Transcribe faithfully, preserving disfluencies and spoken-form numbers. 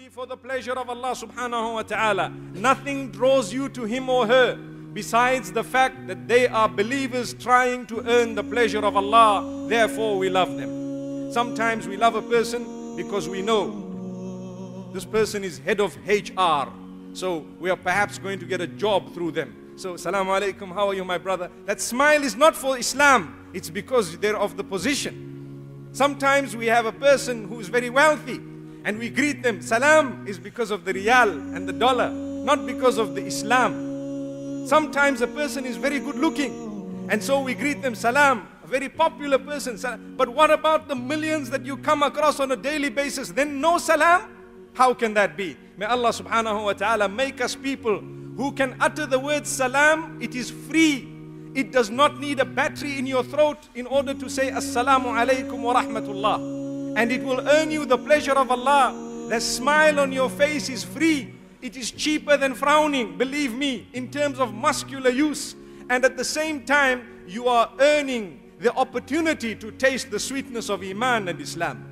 be for the pleasure of Allah subhanahu wa ta'ala. Nothing draws you to him or her besides the fact that they are believers trying to earn the pleasure of Allah. Therefore we love them. Sometimes we love a person because we know this person is head of H R, so we are perhaps going to get a job through them. So, Assalamu alaikum, how are you, my brother? That smile is not for Islam, it's because they're of the position. Sometimes we have a person who is very wealthy and we greet them. Salam is because of the riyal and the dollar, not because of the Islam. Sometimes a person is very good looking and so we greet them. Salam, a very popular person. Salam. But what about the millions that you come across on a daily basis? Then no salam? How can that be? May Allah subhanahu wa ta'ala make us people who can utter the word salam. It is free. It does not need a battery in your throat in order to say assalamu alaikum wa rahmatullah. And it will earn you the pleasure of Allah. The smile on your face is free. It is cheaper than frowning, believe me, in terms of muscular use. And at the same time, you are earning the opportunity to taste the sweetness of Iman and Islam.